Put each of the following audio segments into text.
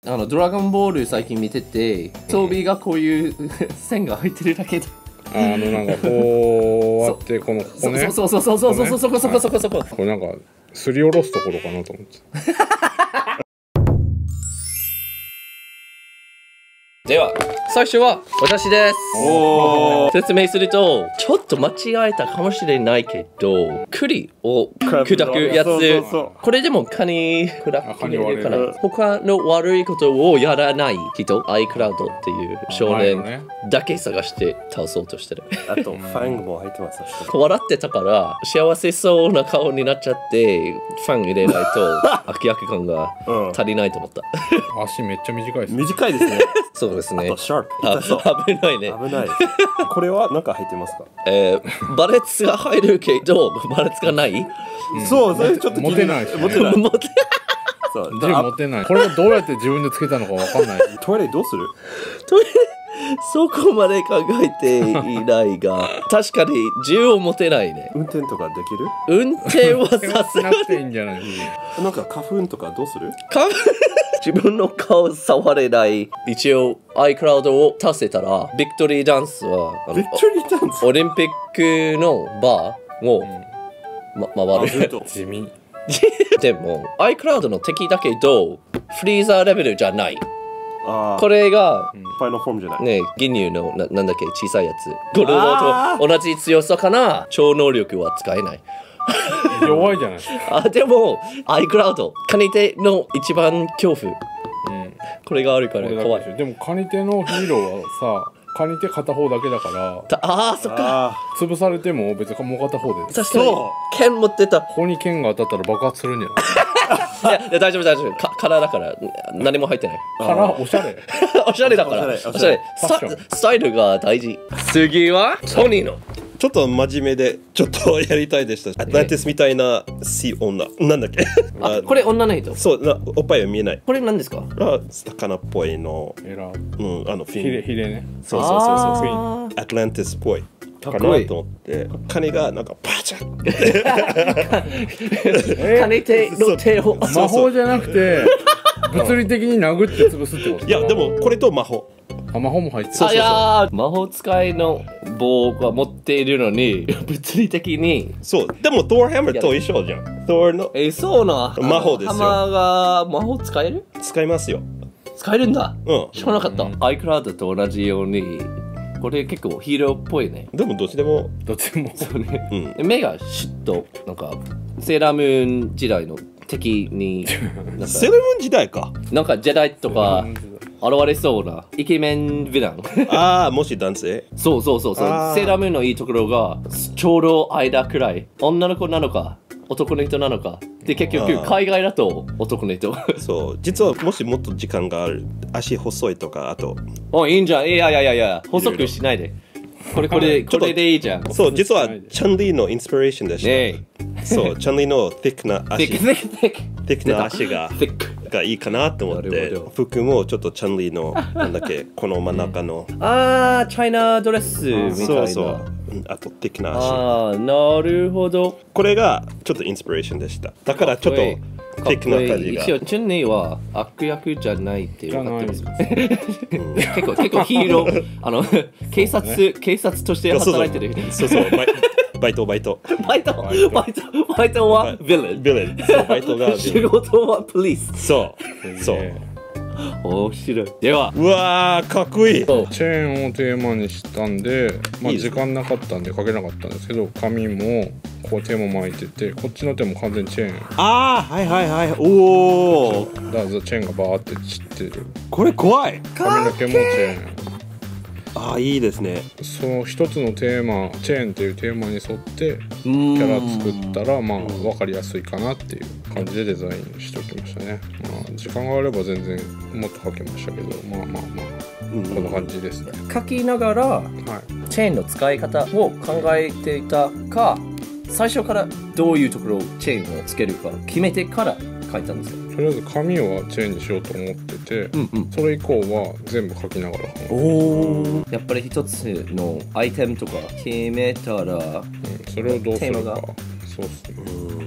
ドラゴンボール最近見てて、装備がこういう線が入ってるだけで。 なんかこうやってこのここね。 そうそこ。 これなんかすりおろすところかなと思って。 では最初は私です。説明するとちょっと間違えたかもしれないけど、栗を砕くやつ、これでもカニ砕けるかな。他の悪いことをやらない人、iCloud っていう少年だけ探して倒そうとしてる。 あとファングも入ってます。 笑ってたから幸せそうな顔になっちゃって、ファン入れないと悪役感が足りないと思った。 足めっちゃ短いです。 短いですね。 そうですね。 シャープ。痛そう。 危ないね。 危ない。これは何か入ってますか？ バレツが入るけど、バレツがない。 そう、それちょっとモテないし。 モテない。 そう、モテない。これをどうやって自分でつけたのかわかんない。 トイレどうする？ トイレそこまで考えていないが、確かに銃を持てないね。 運転とかできる？ 運転はさすがなくていいんじゃない？ なんか花粉とかどうする？ 自分の顔触れない。一応 iCloud を足せたらビクトリーダンスはビクトリーダンスオリンピックのバーを、回る。 地味。 でも iCloud の敵だけどフリーザーレベルじゃない。これがファイナルフォームじゃないね、銀乳のなんだっけ小さいやつ。ゴルドと同じ強さかな。超能力は使えない。 弱いじゃない。 でも iCloud カニ手の一番恐怖、これがあるから怖い。 でもカニ手のヒーローはさ、カニ手片方だけだからそっか、 潰されても別にもう片方で。 確かに剣持ってた。 ここに剣が当たったら爆発するんじゃない？ いや大丈夫殻だから何も入ってない。 殻おしゃれ。 おしゃれだからおしゃれ。スタイルが大事。次はソニーのちょっと真面目でちょっとやりたいでした。アトランティスみたいな女なんだっけ？ これ女の人。 そうおっぱいは見えない。 これ何ですか？ 魚っぽいの。 フィンヒレね。 そうアトランティスっぽいかなと思って、カニがなんかパチャッカニ手の手を魔法じゃなくて物理的に殴って潰すってこと？ いやでもこれと魔法。 魔法も入ってる。 魔法使いの棒が持っているのに物理的に。 そうでもトーハマーと一緒じゃん。トーのそうな魔法ですよ。 ハマーが魔法使える？ 使いますよ。 使えるんだ。知らなかった。iCloud と同じようにこれ結構ヒーローっぽいね。 でもどっちでもそうね。目がシュッとなんかセーラームーン時代の敵にセーラームーン時代か。 なんかジェダイとか現れそうなイケメンヴィラン。 もし男性？ そうセーラームーンのいいところがちょうど間くらい、女の子なのか男の人なのかで、結局海外だと男の人。 そう実はもしもっと時間がある、足細いとか、あといいんじゃん。いや細くしないで。これでいいじゃん。 そう実はチャンリーのインスピレーションでした。そうチャンリーのthickな足がいいかなと思って、服もちょっとチャンリーのなんだっけこの真ん中のチャイナドレスみたいな。 そうあとthickな足。 なるほど。 これがちょっとインスピレーションでした。だからちょっとthickな感じが。 一応チュンニーは悪役じゃないって分かってます。結構ヒーロー、警察として働いてる。 そうバイトはヴィレン。バイトが仕事はポリス。 そう面白い。では、 うわーかっこいい。 チェーンをテーマにしたんで、時間なかったんでかけなかったんですけど、髪もこう手も巻いてて、こっちの手も完全にチェーン。 はいおお。 だからチェーンがバーって散ってる。 これ怖い。 髪の毛もチェーン。 いいですね。 その一つのテーマ、チェーンっていうテーマに沿ってキャラ作ったら分かりやすいかなっていう感じでデザインしておきましたね。時間があれば全然もっと描けましたけど、こんな感じですね。 描きながら、チェーンの使い方を考えていたか、最初からどういうところをチェーンをつけるか決めてから描いたんですか？ とりあえず髪はチェーンにしようと思ってて、それ以降は全部描きながら。 やっぱり一つのアイテムとか決めたら、 それをどうするか。そうっすね。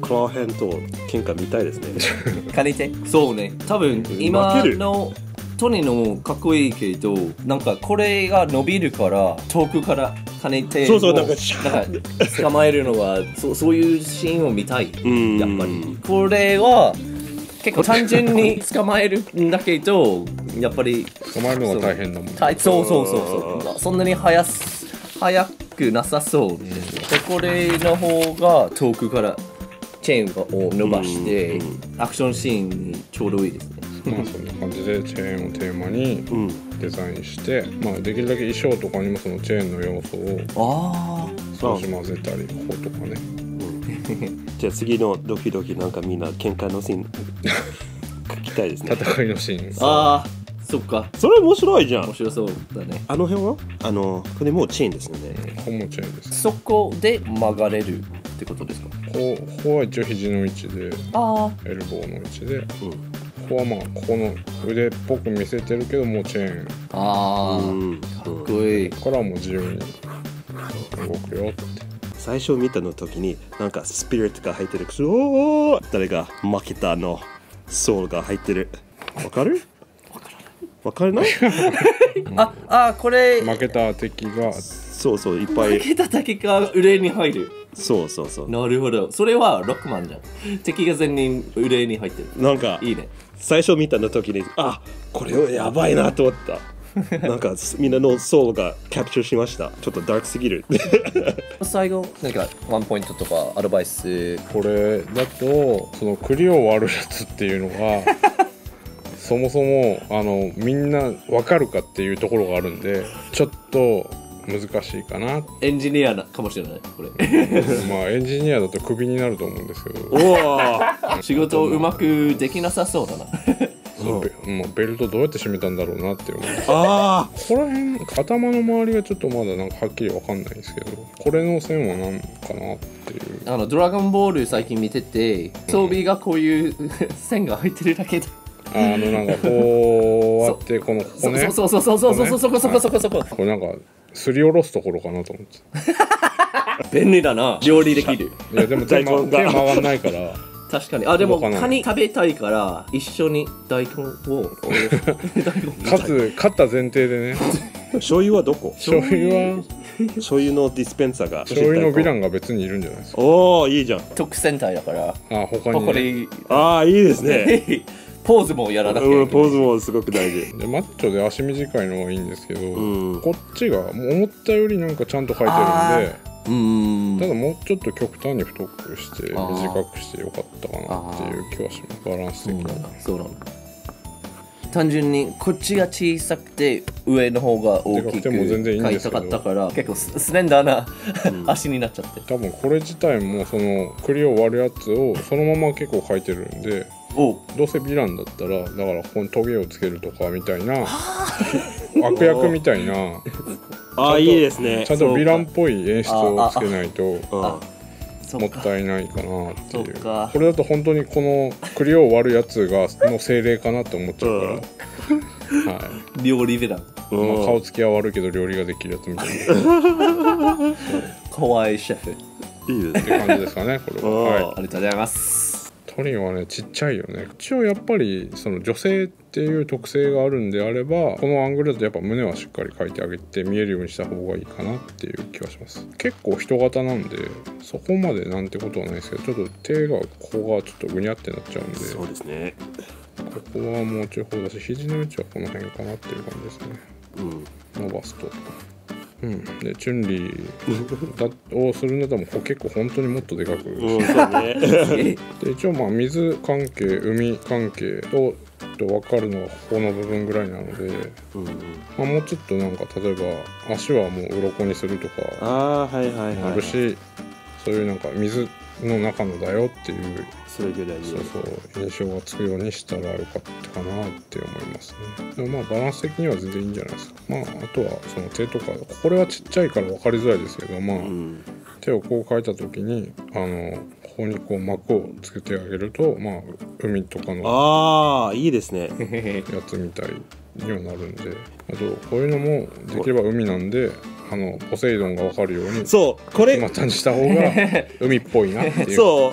クラーヘンと喧嘩見たいですね。 兼ねてそうね。多分今のトニーのかっこいいけど、なんかこれが伸びるから遠くから兼ねてそうそう、なんかシャなんーか捕まえるのはそういうシーンを見たい。やっぱりこれは結構単純に捕まえるんだけど、やっぱり捕まえるのが大変だもん。 そうそんなに早くなさそうですね。でこれの方が遠くからチェーンを伸ばしてアクションシーンにちょうどいいですね。 まあそんな感じでチェーンをテーマにデザインして、まあできるだけ衣装とかにもそのチェーンの要素を少し混ぜたり、こことかね。 じゃあ次のドキドキなんかみんな喧嘩のシーン書きたいですね。 戦いのシーン。 ああ、そっか。 それ面白いじゃん。 面白そうだね。 あの辺はこれもうチェーンですよね。 ここもチェーンです。 そこで曲がれるってことですか？ ここは一応肘の位置で、エルボーの位置で、ここはまあここの腕っぽく見せてるけどもうチェーン。 かっこいい。 ここからはもう自由に動くよって。 最初見たの時になんかスピリットが入ってる。おー、誰が負けたのソウルが入ってる。わかる？わからない？ これ負けた敵がそうそう、いっぱい負けた敵が腕に入る。 そうなるほど。それはロックマンじゃん。敵が全員腕に入ってる。 なんかいいね。 最初見たの時にこれはやばいなと思った。なんかみんなのソウルがキャプチャーしました。ちょっとダークすぎる。 最後なんかワンポイントとかアドバイス。 これだとその栗を割るやつっていうのがそもそもみんな分かるかっていうところがあるんで、ちょっと難しいかな。 エンジニアかもしれないこれ。 まあエンジニアだとクビになると思うんですけど、 仕事をうまくできなさそうだな。 もうベルトどうやって締めたんだろうなって思う。ここら辺頭の周りがちょっとまだなんかはっきり分かんないんですけど、これの線は何かなっていう。 ドラゴンボール最近見てて、装備がこういう線が入ってるだけで、 なんかこうあってこのここね、 そここれなんかすりおろすところかなと思って。 便利だな。料理できる。 いやでも手回んないから。 確かに。でもカニ食べたいから一緒に大根を勝った前提でね。 醤油はどこ？ 醤油のディスペンサーが。 醤油のヴィランが別にいるんじゃないですか。 おお、いいじゃん。 特戦隊だから。 他に。 いいですね。 ポーズもやらなきゃいけない。 ポーズもすごく大事。 でマッチョで足短いのはいいんですけど、こっちがもう思ったよりなんかちゃんと書いてるんで。ただもうちょっと極端に太くして短くしてよかったかなっていう気はします。バランス的に。 そうなんだ。単純にこっちが小さくて上の方が大きく書いたかったから結構スレンダーな足になっちゃって。 多分これ自体もその栗を割るやつをそのまま結構書いてるんで、どうせヴィランだったらだからここにトゲをつけるとかみたいな悪役みたいな。 いいですね。 ちゃんとヴィランっぽい演出をつけないともったいないかなっていう。これだと本当にこの栗を割るやつの精霊かなって思っちゃうから。 料理ヴィラン。 顔つきは悪いけど料理ができるやつみたいな。 かわいいシェフ。 いいですね。って感じですかねこれは。 ありがとうございます。 トニーはねちっちゃいよね。一応やっぱりその女性っていう特性があるんであれば、このアングルだとやっぱ胸はしっかり描いてあげて見えるようにした方がいいかなっていう気がします。結構人型なんでそこまでなんてことはないですけど、ちょっと手がここがちょっとぐにゃってなっちゃうんで。そうですね。ここはもうちょい方だし、肘の位置はこの辺かなっていう感じですね。伸ばすと。でチュンリーをするんだったらもう結構本当にもっとでかくで一応まあ水関係海関係と分かるのはここの部分ぐらいなので、もうちょっとなんか例えば足はもう鱗にするとかあるし、そういうなんか水の中のだよっていう印象がつくようにしたらよかったかなって思いますね。でもまあバランス的には全然いいんじゃないですか。あとはその手とか、これはちっちゃいから分かりづらいですけど、手をこう描いた時にここにこう膜をつけてあげると海とかのいいですねやつみたいにはなるんで、あとこういうのもできれば海なんでポセイドンが分かるようにこれまたにした方が海っぽいなっていう。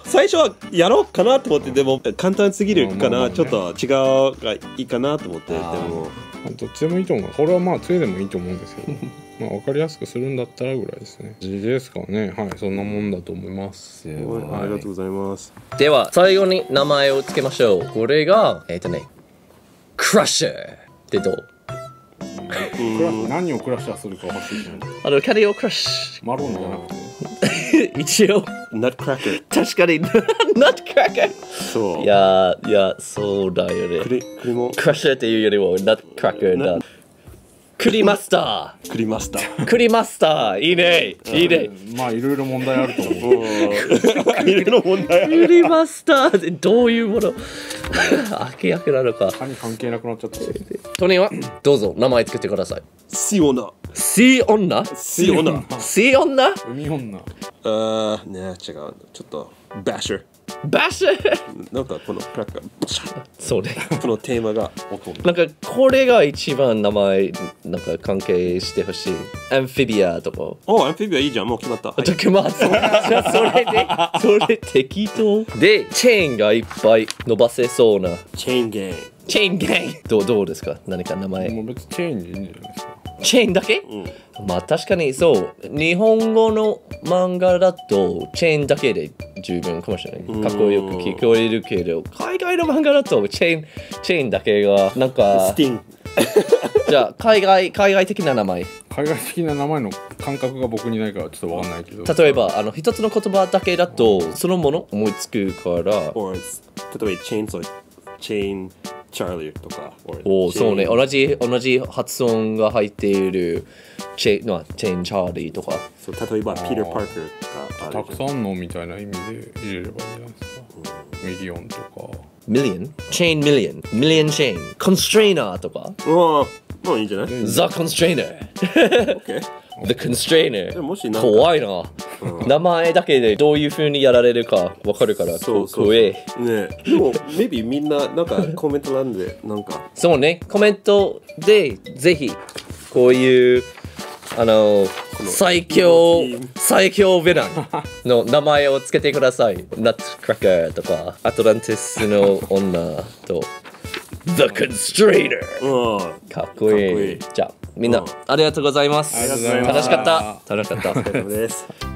最初はやろうかなと思って、でも簡単すぎるかな、ちょっと違うがいいかなと思って、でもどっちでもいいと思う。これはまあつゆでもいいと思うんですけどまあ分かりやすくするんだったらぐらいですね。G ですかね。はい、そんなもんだと思います。 ありがとうございます。 では最後に名前をつけましょう。これがクラッシャーってどう？ 何をクラッシャーするか欲しいしね。 キャリーをクラッシマロンじゃなくて一応ナットクラッカー。 確かにナットクラッカー。 そう。 いやそうだよね。 栗もクラッシャーっていうよりもナットクラッカーだ。栗マスター。 栗マスター。 栗マスターいいねいいね。 まあいろいろ問題あると思う。 栗の問題ある。 栗マスターってどういうもの明らかなのか。 歯に関係なくなっちゃったし。 トニーはどうぞ名前つけてください。 シオナ。 シー女シオナ。 シー女海女。 ね違う。ちょっとバッシャー。 バッシャーなんかこのクラッカーバシャッそうね。 このテーマが音。 なんかこれが一番名前なんか関係してほしい。アンフィビアとか。 アンフィビアいいじゃん、もう決まった。 ちょっとまあそれ適当でチェーンがいっぱい伸ばせそうなチェーンゲーム。 チェーンゲームどうですか？何か名前もう別にチェーンでいいんじゃないですか。 チェーンだけ？まあ確かにそう日本語の漫画だとチェーンだけで十分かもしれない。かっこよく聞こえるけど海外の漫画だとチェーンだけがなんかスティン。 じゃあ海外的な名前海外的な名前の感覚が僕にないからちょっとわかんないけど。 例えば一つの言葉だけだとそのもの思いつくから。 例えばチェーンソーチェーンチャーリーとか。 そうね同じ発音が入っているチェーンチャーリーとか。 そう例えばピーター・パーカーとかたくさんのみたいな意味で入れればいいんじゃないですか。ミリオンとか。 ミリオンチェーンミリオンチェーンコンストレーナーとか。 もういいんじゃない？ The Constrainer The Constrainer もしなんか怖いな、名前だけでどういう風にやられるか分かるから怖いね。でも maybe みんななんかコメント欄でなんかそうねコメントでぜひこういう最強ヴィランの名前をつけてください。ナットクラッカーとかアトランティスの女とThe Constrainer かっこいい。じゃあみんなありがとうございます。 ありがとうございます。 楽しかった。 お疲れ様です。